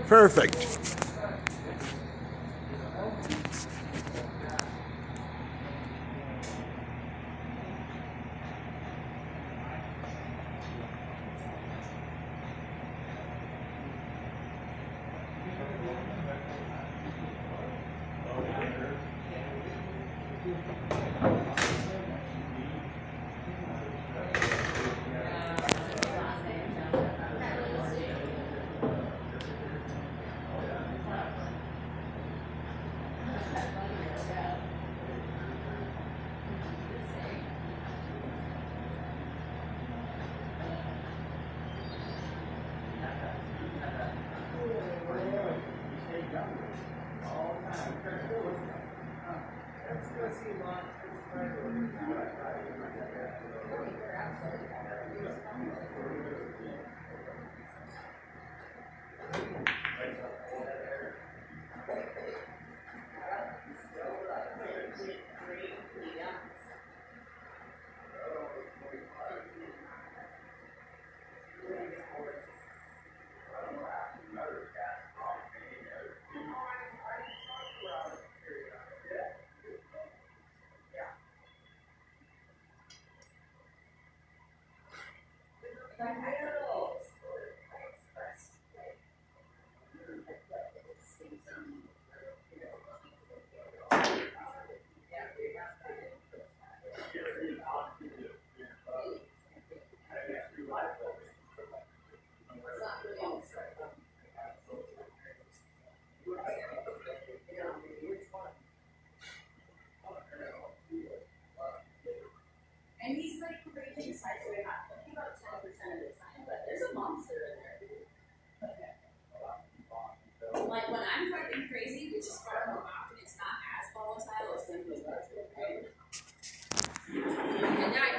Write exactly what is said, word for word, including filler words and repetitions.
Perfect. And he's like breaking sides way back, like about ten percent of the time, but there's a monster in there. Okay. Like when I'm fucking crazy, which is far more often, it's not as volatile as when he's right? And now I